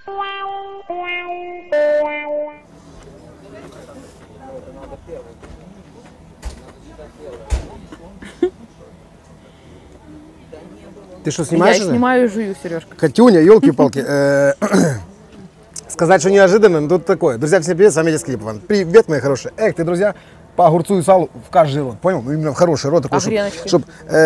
Ты что, снимаешь? Я снимаю и жую, Сережка. Катюня, елки-палки. Сказать, что неожиданно, но тут такое. Друзья, всем привет, с вами Детский Клип. Привет, мои хорошие. Эх, ты, друзья, по огурцу и салу в каждый рот, понял? Именно в хороший рот. Такой, греночки? Чтоб,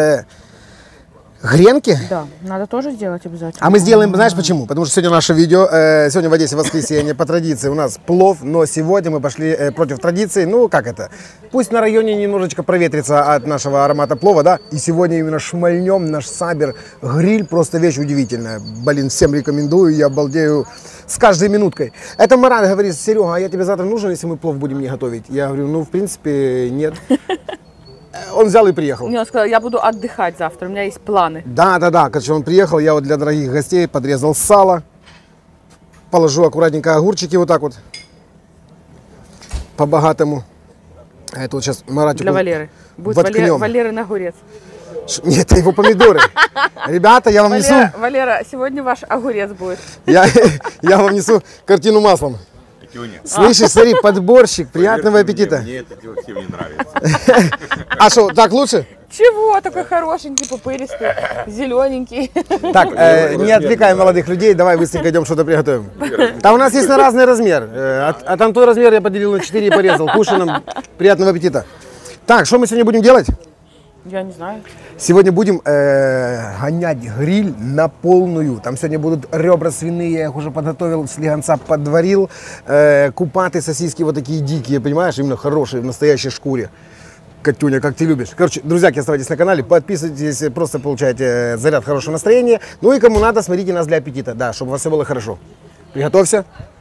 гренки? Да, надо тоже сделать обязательно. А мы сделаем, знаешь почему? Потому что сегодня наше видео, сегодня в Одессе воскресенье, по традиции у нас плов, но сегодня мы пошли против традиции, ну как это, пусть на районе немножечко проветрится от нашего аромата плова, да, и сегодня именно шмальнем наш Сабер гриль, просто вещь удивительная, блин, всем рекомендую, я балдею с каждой минуткой. Это Марат говорит: Серега, а я тебе завтра нужен, если мы плов будем не готовить? Я говорю, ну в принципе нет. Он взял и приехал. Не, он сказал, я буду отдыхать завтра, у меня есть планы. Да. Короче, он приехал, я вот для дорогих гостей подрезал сало. Положу аккуратненько огурчики вот так вот. По-богатому. А это вот сейчас Маратику Для Валеры. Будет Валерин огурец. Нет, это его помидоры. Ребята, я вам несу... Валера, сегодня ваш огурец будет. Я вам несу картину маслом. Слышишь, смотри, подборщик, приятного аппетита. Мне это совсем не нравится. А что, так лучше? Чего? Такой хорошенький, пупыристый, зелененький. Так, не отвлекаем молодых людей, давай быстренько идем что-то приготовим. Да у нас есть на разный размер. А там той размер я поделил на 4 и порезал. Кушай нам, приятного аппетита. Так, что мы сегодня будем делать? Я не знаю. Сегодня будем гонять гриль на полную. Там сегодня будут ребра свиные, я их уже подготовил, слегонца подварил. Купаты, сосиски вот такие дикие, понимаешь, именно хорошие, в настоящей шкуре. Катюня, как ты любишь. Короче, друзья, оставайтесь на канале, подписывайтесь, просто получаете заряд хорошего настроения. Ну и кому надо, смотрите нас для аппетита, да, чтобы у вас все было хорошо. Приготовься.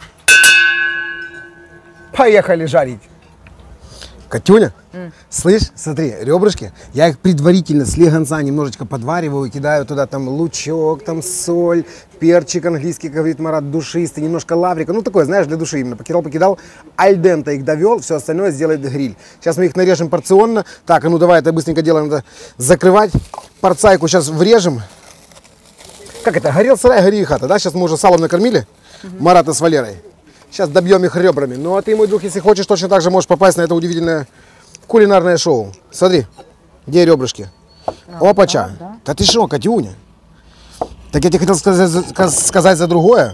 Поехали жарить. Катюня, слышь, смотри, ребрышки, я их предварительно с легонца немножечко подвариваю, кидаю туда там лучок, там соль, перчик английский, как говорит Марат, душистый, немножко лаврика, ну такое, знаешь, для души именно, покидал, аль денте их довел, все остальное сделает гриль. Сейчас мы их нарежем порционно, так, а ну давай это быстренько делаем, надо закрывать, порцайку сейчас врежем. Как это, горел сарай, гори и хата, да, сейчас мы уже салом накормили, Марата с Валерой. Сейчас добьем их ребрами. Ну а ты, мой друг, если хочешь, точно так же можешь попасть на это удивительное кулинарное шоу. Смотри, где ребрышки? Опача. Да ты что, Катюня? Так я тебе хотел сказать за другое.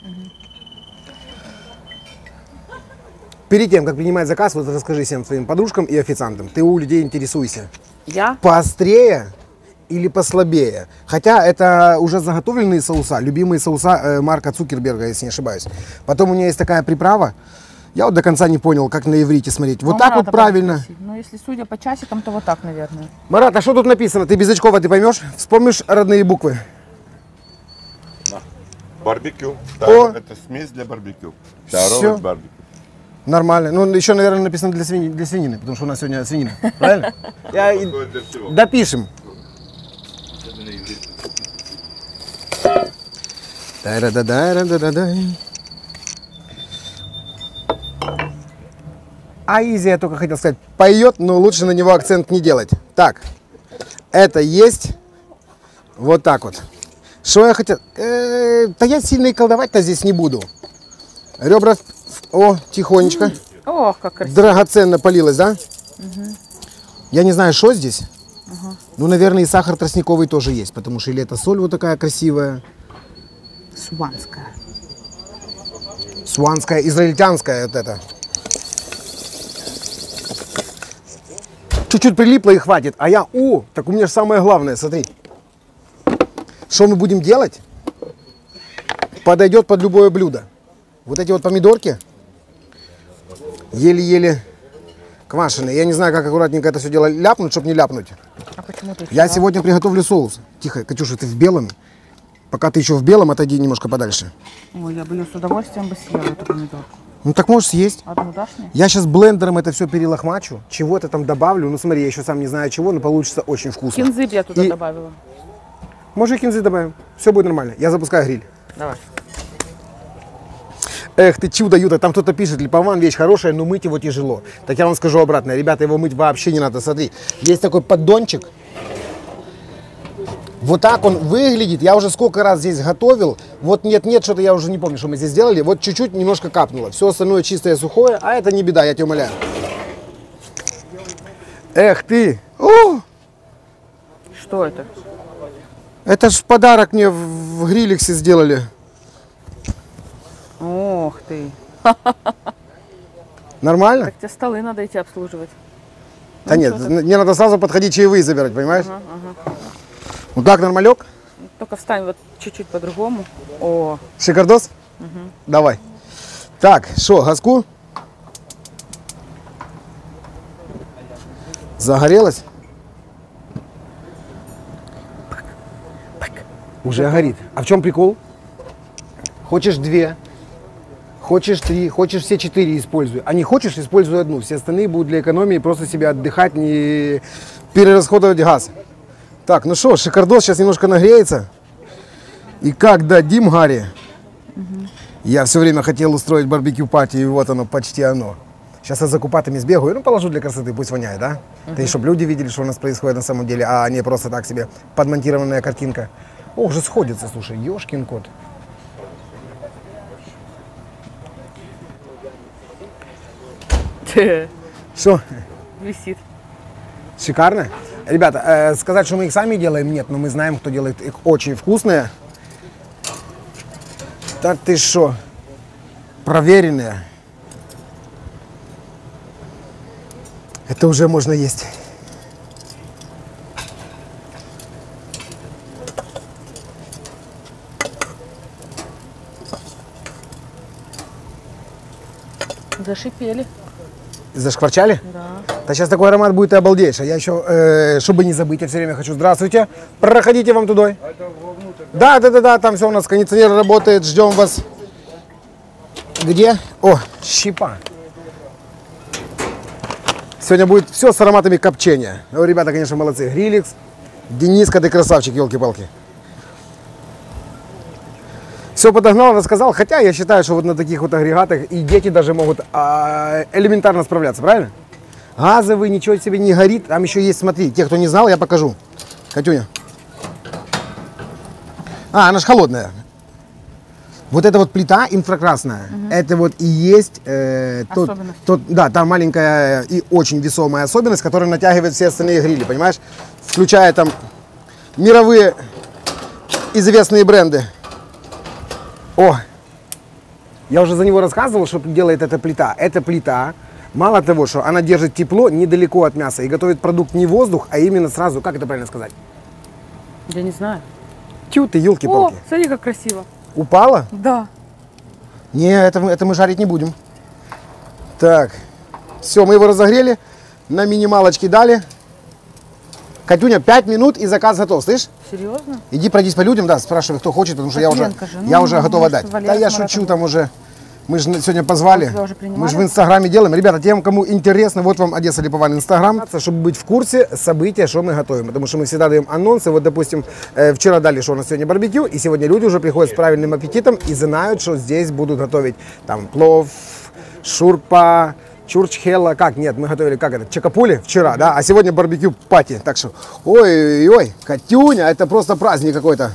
Перед тем, как принимать заказ, вот расскажи всем своим подружкам и официантам. Ты у людей интересуйся. Я? Поострее или послабее. Хотя это уже заготовленные соуса, любимые соуса Марка Цукерберга, если не ошибаюсь. Потом у меня есть такая приправа. Я вот до конца не понял, как на иврите смотреть. Вот так вот правильно. Ну, если судя по часикам, то вот так, наверное. Марат, а что тут написано? Ты без очков, ты поймешь? Вспомнишь родные буквы? Барбекю. О! Это смесь для барбекю. Всё. Барбекю. Нормально. Ну, еще, наверное, написано для свинины, потому что у нас сегодня свинина. Правильно? Допишем. А Изи, я только хотел сказать, поет, но лучше на него акцент не делать. Так, это есть вот так вот. Что я хотел? Да я сильно и колдовать-то здесь не буду. Ребра, о, тихонечко. Ох, как красиво. Драгоценно полилось, да? Я не знаю, что здесь. Ну, наверное, и сахар тростниковый тоже есть, потому что или это соль вот такая красивая. Суанская. Суанская, израильтянская вот это. Чуть-чуть прилипло и хватит. А я, так у меня же самое главное, смотри. Что мы будем делать? Подойдет под любое блюдо. Вот эти вот помидорки, еле-еле квашеные. Я не знаю, как аккуратненько это все дело ляпнуть, чтобы не ляпнуть. А почему ты? Я сегодня приготовлю соус. Тихо, Катюша, ты в белом. Пока ты еще в белом, отойди немножко подальше. Ой, я бы ее с удовольствием бы съела, эту помидорку. Ну так можешь съесть. Одну дашь мне? Я сейчас блендером это все перелохмачу, чего-то там добавлю. Ну смотри, я еще сам не знаю чего, но получится очень вкусно. Кинзы я туда добавила. Может, и кинзы добавим. Все будет нормально. Я запускаю гриль. Давай. Эх, ты чудо, Юта, там кто-то пишет, липован вещь хорошая, но мыть его тяжело. Так я вам скажу обратно, ребята, его мыть вообще не надо. Смотри, есть такой поддончик. Вот так он выглядит. Я уже сколько раз здесь готовил. Вот нет-нет, что-то я уже не помню, что мы здесь сделали. Вот чуть-чуть немножко капнуло. Все остальное чистое, сухое. А это не беда, я тебя умоляю. Эх ты! О! Что это? Это ж подарок мне в Гриликсе сделали. Ох ты. Нормально? Так тебе столы надо идти обслуживать. Да нет, мне надо сразу подходить чаевые забирать, понимаешь? Ага. Вот так нормалек? Только встань вот чуть-чуть по-другому. О, Шикардос? Давай. Так, что, газку? Загорелась? Уже горит. А в чем прикол? Хочешь 2, хочешь 3, хочешь все 4 используй. А не хочешь, используй одну. Все остальные будут для экономии просто себе отдыхать, не перерасходовать газ. Так, ну что, шикардос сейчас немножко нагреется. И как дадим Гарри. Я все время хотел устроить барбекю-пати, и вот оно, почти оно. Сейчас я за купатами сбегаю, ну положу для красоты, пусть воняет, да? Да и чтобы люди видели, что у нас происходит на самом деле, а не просто так себе подмонтированная картинка. О, уже сходится, слушай, ёшкин кот. Что? висит. Шикарно. Ребята, сказать, что мы их сами делаем, нет, но мы знаем, кто делает их очень вкусные. Так ты что? Проверенные. Это уже можно есть. Зашипели. Зашкварчали? Да. Да сейчас такой аромат будет, и обалдеешь. А я еще, чтобы не забыть, я все время хочу. Здравствуйте. Проходите вам туда. Да, там все у нас, кондиционер работает, ждем вас. Где? О, щипа. Сегодня будет все с ароматами копчения. Ну, ребята, конечно, молодцы. Гриликс. Дениска, ты красавчик, елки-палки. Все подогнал, рассказал. Хотя я считаю, что вот на таких вот агрегатах и дети даже могут элементарно справляться, правильно? Газовый, ничего себе не горит. Там еще есть, смотри, те, кто не знал, я покажу. Катюня. Она же холодная. Вот эта вот плита инфракрасная, это вот и есть да, та маленькая и очень весомая особенность, которая натягивает все остальные грили, понимаешь? Включая там мировые известные бренды. О, я уже за него рассказывал, что делает эта плита. Эта плита, мало того, что она держит тепло недалеко от мяса и готовит продукт не воздух, а именно сразу, как это правильно сказать? Я не знаю. Тю ты, елки-палки. О, смотри, как красиво. Упала? Да. Не, это мы жарить не будем. Так, все, мы его разогрели, на минималочке дали. Катюня, 5 минут и заказ готов, слышь? Серьезно? Иди пройдись по людям, да, спрашивай, кто хочет, потому что я уже, Ленка же, я уже готова может, дать. Валера Да я с Маратом шучу, там уже, мы же сегодня позвали, тебя уже принимали? мы же в Инстаграме делаем. Ребята, тем, кому интересно, вот вам Одесса Липован Инстаграм, чтобы быть в курсе события, что мы готовим. Потому что мы всегда даем анонсы. Вот, допустим, вчера дали, что у нас сегодня барбекю, и сегодня люди уже приходят с правильным аппетитом и знают, что здесь будут готовить там плов, шурпа, чурчхела, как? Нет, мы готовили, как это, чакапули вчера, да, а сегодня барбекю пати. Так что, ой-ой-ой, Катюня, это просто праздник какой-то.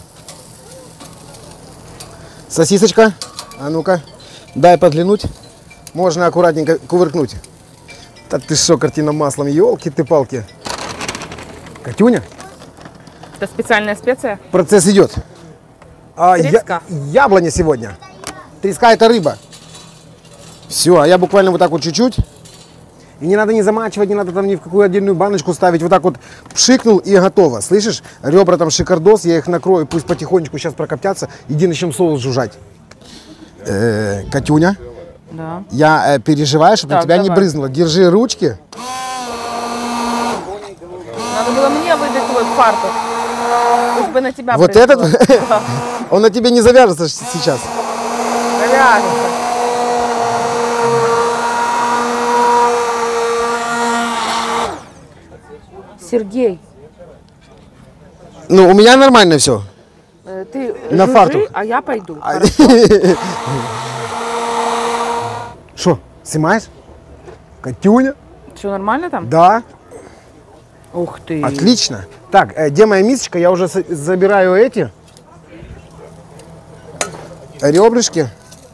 Сосисочка, а ну-ка, дай подглянуть. Можно аккуратненько кувыркнуть. Да ты что, картина маслом, елки ты палки. Катюня, Это специальная специя? процесс идет. Треска. Яблоня сегодня. Треска это рыба. Все, а я буквально вот так вот чуть-чуть. И не надо не замачивать, не надо там ни в какую отдельную баночку ставить. Вот так вот пшикнул и готово. Слышишь? Ребра там шикардос, я их накрою, пусть потихонечку сейчас прокоптятся. Иди начнем соус жужжать. Катюня, Да. я переживаю, чтобы на Так, тебя не давай. брызнуло. Держи ручки. Надо было мне выдать твой фартук. Пусть бы на тебя Вот брызнуло. этот, Да. он на тебе не завяжется сейчас. Завяжется. Сергей, Ну, у меня нормально все. ты На жужжи, фартук. а я пойду. Что, снимаешь? Катюня? Все нормально там? Да. Ух ты. Отлично. Так, где моя мисочка? Я уже забираю эти ребрышки.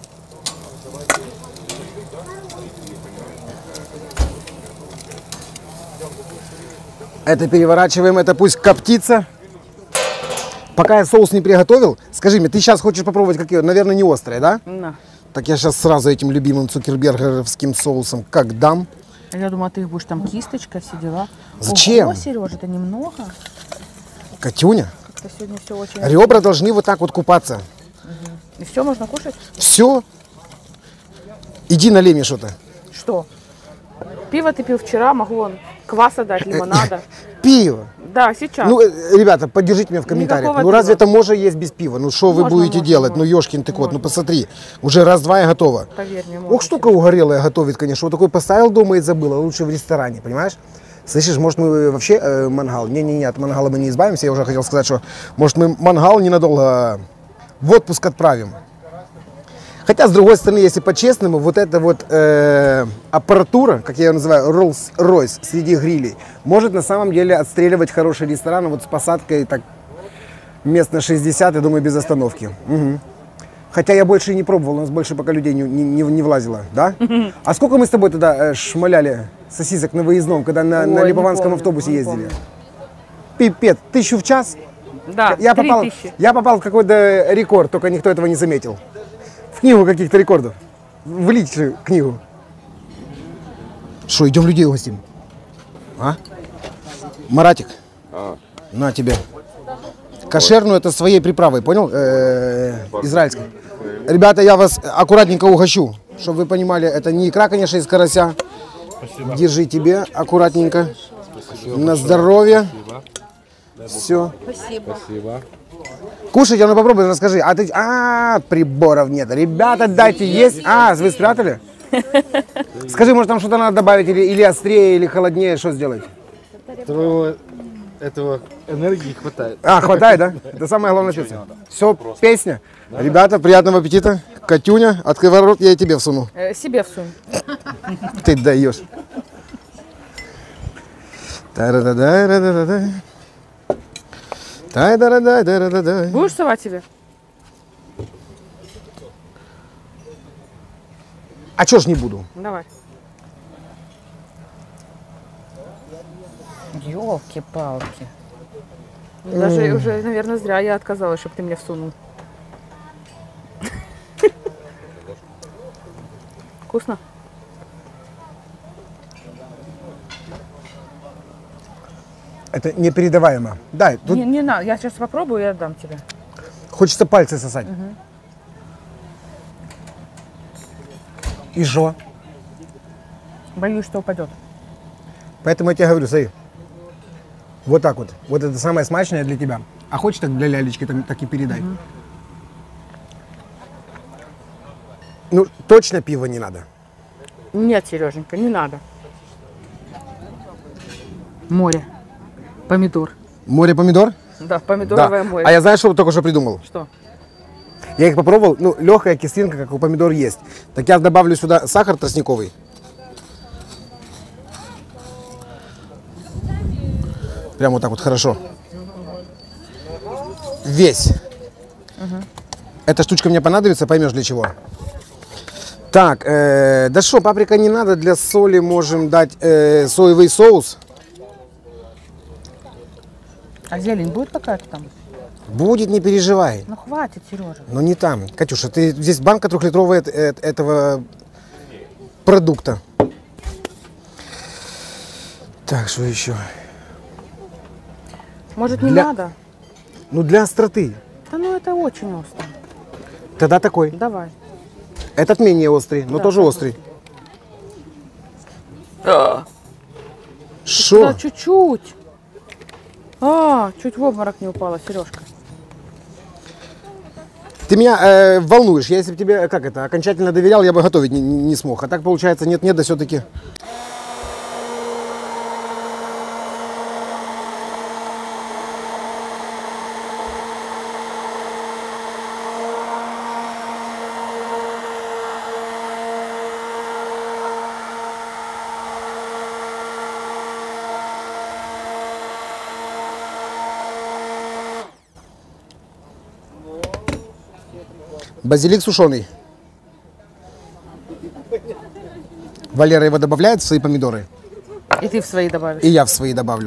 Это переворачиваем, это пусть коптится. Пока я соус не приготовил, скажи мне, ты сейчас хочешь попробовать какие? Наверное, не острые, да? На. Так я сейчас сразу этим любимым цукербергеровским соусом как дам. Я думала, ты их будешь там кисточка, все дела. Зачем? Ого, Сереж, это немного. Катюня, Как-то сегодня все очень... ребра должны вот так вот купаться. И все, можно кушать? Все. Иди налей мне что-то. Что? Пиво ты пил вчера, могу вон кваса дать, лимонада. Пиво. Да, сейчас. Ну, ребята, поддержите меня в комментариях. Никакого Ну, разве пива. это можно есть без пива? Ну, что вы Можно, будете можно, делать? можно. Ну, ешкин ты кот, ну, посмотри. Уже раз-два и готово. Поверь мне, можно. Ох, штука угорелая готовит, конечно. Вот такой поставил дома и забыл, а лучше в ресторане, понимаешь? Слышишь, может мы вообще мангал? Не-не-не, от мангала мы не избавимся. Я уже хотел сказать, что может мы мангал ненадолго в отпуск отправим. Хотя, с другой стороны, если по-честному, вот эта вот аппаратура, как я ее называю, Rolls-Royce среди грилей, может на самом деле отстреливать хороший ресторан вот с посадкой так мест на 60, я думаю, без остановки. Мгм. Хотя я больше и не пробовал, у нас больше пока людей не влазило, да? А сколько мы с тобой тогда шмаляли сосисок на выездном, когда на Ой, Липованском не помню, автобусе не ездили? помню. Пипец, 1000 в час? Да, Я 3000. попал в какой-то рекорд, только никто этого не заметил. В книгу каких-то рекордов. В личную книгу. Что, идем людей угостим? А? Маратик, на тебе. Кошерную это своей приправой, понял? Израильской. Ребята, я вас аккуратненько угощу, чтобы вы понимали, это не икра, конечно, из карася. Спасибо. Держи тебе аккуратненько. Спасибо. На здоровье. Все. Спасибо. Кушайте, ну попробуй, расскажи. Приборов нет. Ребята, дайте есть. Вы спрятали? Скажи, может там что-то надо добавить, или острее, или холоднее, что сделать? Этого энергии хватает. Хватает, да? Это самое главное чувство. Все, песня. Ребята, приятного аппетита. Катюня, открывай рот, я и тебе всуну. Себе всунь. Ты даешь. Та-ра-да-да-ра-да-да-да. Тай-да-ра-да-да-ра-да-да. Будешь совать себе? А чё ж не буду? Давай. Ёлки-палки. Даже уже, наверное, зря я отказалась, чтобы ты мне всунул. Вкусно? Это непередаваемо. Дай, тут Не надо, я сейчас попробую и отдам тебе. хочется пальцы сосать. И жо. Боюсь, что упадет. Поэтому я тебе говорю, смотри. Вот так вот. Вот это самое смачное для тебя. А хочешь так для лялечки так и передай. Ну, точно пива не надо. Нет, Сереженька, не надо. Море. Помидор. Море помидор? Да, помидоровое море. А я знаешь, что только что придумал? Что? Я их попробовал, ну, легкая кислинка, как у помидор есть. Так я добавлю сюда сахар тростниковый. Прям вот так вот хорошо. Весь. Эта штучка мне понадобится, поймешь для чего. Так, да что, паприка не надо, для соли можем дать соевый соус. А зелень будет какая-то там? Будет, не переживай. Ну хватит, Сережа. Но не там. Катюша, ты здесь банка 3-литровая этого продукта. Так, что еще? Может, не Для- надо? Ну, для остроты. Да ну это очень остро. Тогда такой. Давай. Этот менее острый, но Да, тоже такой. острый. Да, Что? чуть-чуть. Чуть в обморок не упала, Сережка. Ты меня волнуешь. Я, если бы тебе, окончательно доверял, я бы готовить не смог. А так, получается, нет-нет, да все-таки. Базилик сушеный. Валера его добавляет в свои помидоры. И ты в свои добавишь. И я в свои добавлю.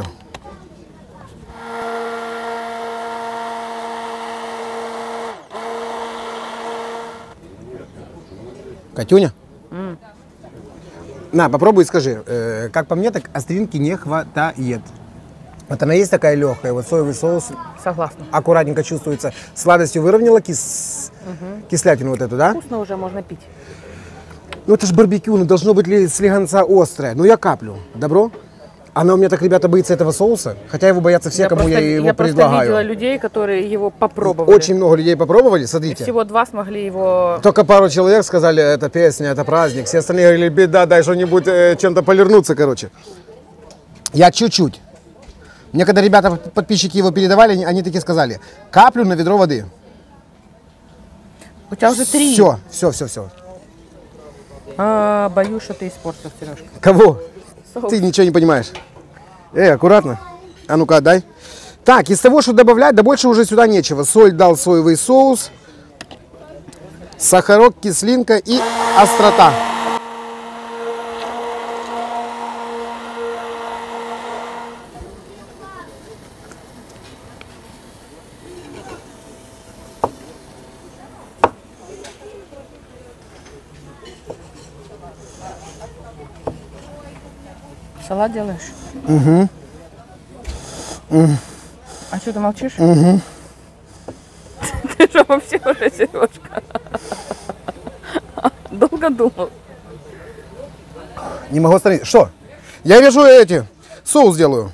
Катюня? На, попробуй и скажи. Как по мне, так остринки не хватает. Вот она есть такая легкая, вот соевый соус Согласна. аккуратненько чувствуется. Сладостью выровняла кислятину вот эту, да? Вкусно уже можно пить. Ну это же барбекю, ну должно быть ли слегонца острое. Ну я каплю, добро? Она у меня так, ребята, боится этого соуса, хотя его боятся все, кому я его Я предлагаю. просто видела людей, которые его попробовали. Очень много людей попробовали, смотрите. Всего 2 смогли его... Только пару человек сказали, это песня, это праздник. Все остальные говорили, беда, дай что-нибудь чем-то полирнуться, короче. Я чуть-чуть. Мне когда ребята, подписчики его передавали, они такие сказали, каплю на ведро воды. У тебя уже 3. Все. Боюсь, что ты испортил, Сережка. Кого? Соус. Ты ничего не понимаешь. Аккуратно. А ну-ка, дай. Так, из того, что добавлять, да больше уже сюда нечего. Соль дал, соевый соус, сахарок, кислинка и острота. Салат делаешь? А что, ты молчишь? Ты что вообще уже, Сережка? Долго думал? Не могу остановить. Что? Я вижу соус делаю.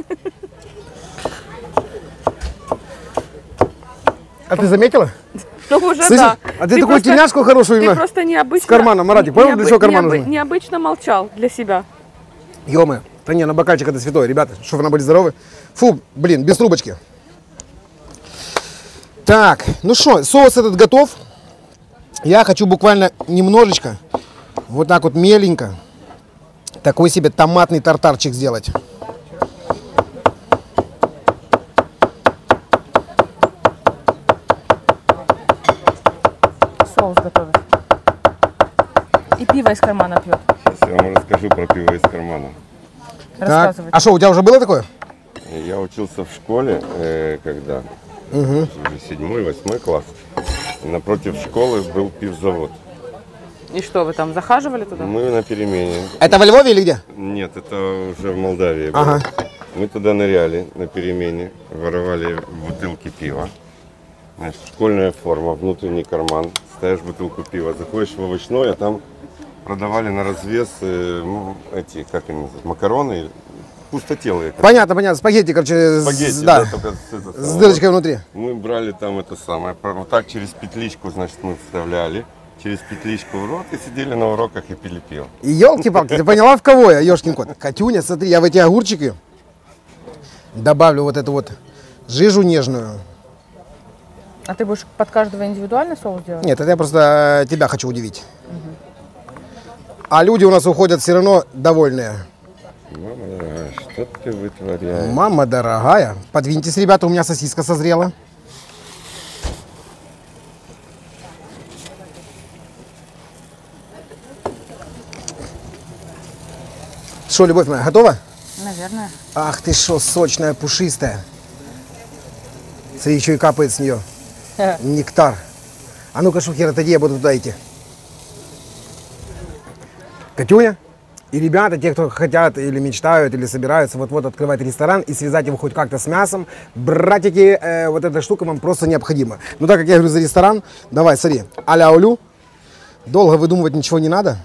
А ты заметила? Ну уже Слышишь? да. А ты такую тельняшку хорошую Ты именно просто необычно... с карманом, Маратик. Понял, для чего карман нужен? Необычно молчал для себя. Ё-моё. Да не, на бокальчик это святое, ребята. Чтобы вы были здоровы. Фу, блин, без трубочки. Так, ну что, соус этот готов. Я хочу буквально немножечко, вот так вот меленько, такой себе томатный тартарчик сделать. Соус готовит. И пиво из кармана пьет. Сейчас я вам расскажу про пиво из кармана. Так. Рассказывай. А что, у тебя уже было такое? Я учился в школе, когда уже 7-8 класс. И напротив школы был пивзавод. И что, вы там захаживали туда? Мы на перемене. Это во Львове или где? Нет, это уже в Молдавии было. Ага. Мы туда ныряли на перемене, воровали бутылки пива. Значит, школьная форма, внутренний карман. Ставишь бутылку пива, заходишь в овощной, а там продавали на развес эти, как они называют, макароны, пустотелые. Понятно, спагетти, короче, Спагетти, да, только с дырочкой внутри. Мы брали там это самое, вот так через петличку, значит, мы вставляли, через петличку в рот и сидели на уроках и пили пиво. И елки-палки, ты поняла, в кого я, ёшкин кот? Катюня, смотри, я в эти огурчики добавлю вот эту вот жижу нежную. А ты будешь под каждого индивидуальный соус делать? Нет, это я просто тебя хочу удивить. А люди у нас уходят все равно довольные. Мама дорогая, что ты вытворяешь? Мама дорогая, подвиньтесь, ребята, у меня сосиска созрела. Что, любовь моя, готова? Наверное. Ах ты шо, сочная, пушистая. Смотри, еще и капает с нее. Нектар. А ну-ка, Шухер, отойди, я буду туда идти. Катюня и ребята, те, кто хотят или мечтают, или собираются вот-вот открывать ресторан и связать его хоть как-то с мясом, братики, вот эта штука вам просто необходима. Ну так как я говорю за ресторан, давай, смотри, а-ля Олю, долго выдумывать ничего не надо.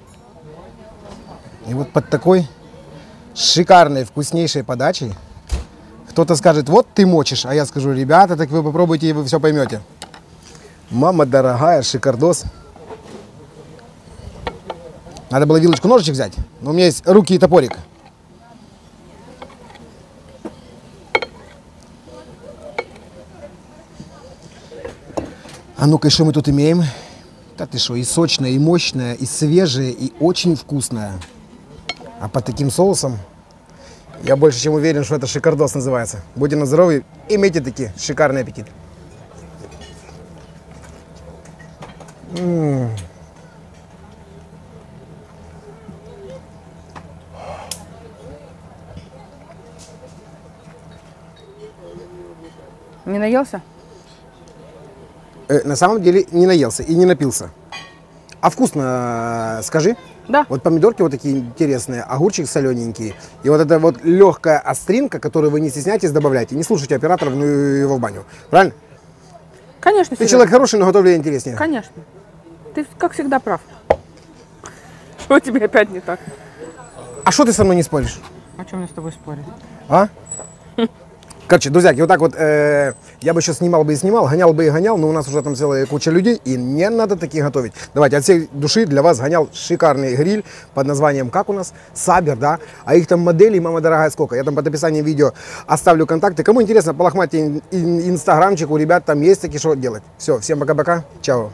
И вот под такой шикарной, вкуснейшей подачей кто-то скажет, вот ты мочишь, а я скажу, ребята, так вы попробуйте и вы все поймете. Мама дорогая, шикардос. Надо было вилочку, ножичек взять, но у меня есть руки и топорик. А ну-ка, что мы тут имеем? Да ты что, и сочная, и мощная, и свежая, и очень вкусная. А под таким соусом я больше чем уверен, что это шикардос называется. Будьте на здоровье, имейте таки шикарный аппетит. Не наелся? На самом деле не наелся и не напился. А вкусно, скажи? Да. Вот помидорки вот такие интересные, огурчик солененький. И вот эта вот легкая остринка, которую вы не стесняйтесь добавлять. И не слушайте операторов, ну его в баню. Правильно? Конечно, Ты Серега. человек хороший, но готовлю интереснее. Конечно. Ты, как всегда, прав. Что тебе опять не так? А что ты со мной не споришь? О чем мне с тобой спорить? А? Короче, друзьяки, вот так вот я бы еще снимал бы и снимал, гонял бы и гонял, но у нас уже там целая куча людей, и не надо таких готовить. Давайте, от всей души для вас гонял шикарный гриль под названием, как у нас? Сабер, да? А их там моделей, мама дорогая, сколько? Я там под описанием видео оставлю контакты. Кому интересно, полохматьте инстаграмчик, у ребят там есть такие, что делать. Все, всем пока-пока, чао.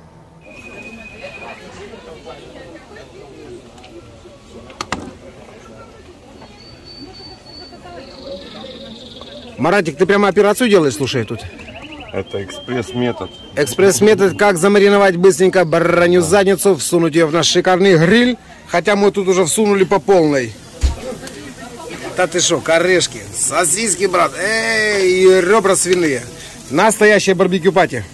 Маратик, ты прямо операцию делаешь, слушай, тут? Это экспресс-метод. Экспресс-метод, как замариновать быстренько баранью задницу, всунуть ее в наш шикарный гриль. Хотя мы тут уже всунули по полной. Да ты шо, корешки, сосиски, брат, и ребра свиные. Настоящее барбекю-пати.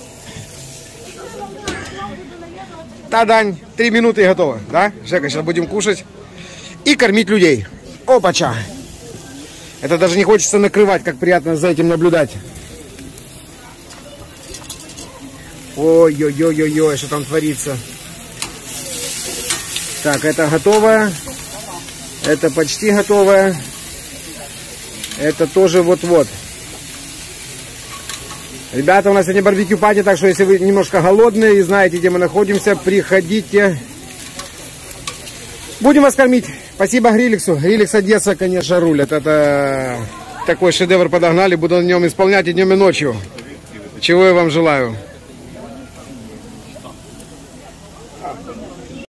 Та-дань, 3 минуты и готово, да? Жека, сейчас будем кушать и кормить людей. Опача. Это даже не хочется накрывать, как приятно за этим наблюдать. Ой-ой-ой-ой-ой, что там творится. Так, это готово. Это почти готово. Это тоже вот-вот. Ребята, у нас сегодня барбекю-пати, так что если вы немножко голодные и знаете, где мы находимся, приходите. Будем вас кормить. Спасибо Грилексу. Гриликс Одесса, конечно, рулит. Это такой шедевр подогнали. Буду на нем исполнять и днем, и ночью. Чего я вам желаю.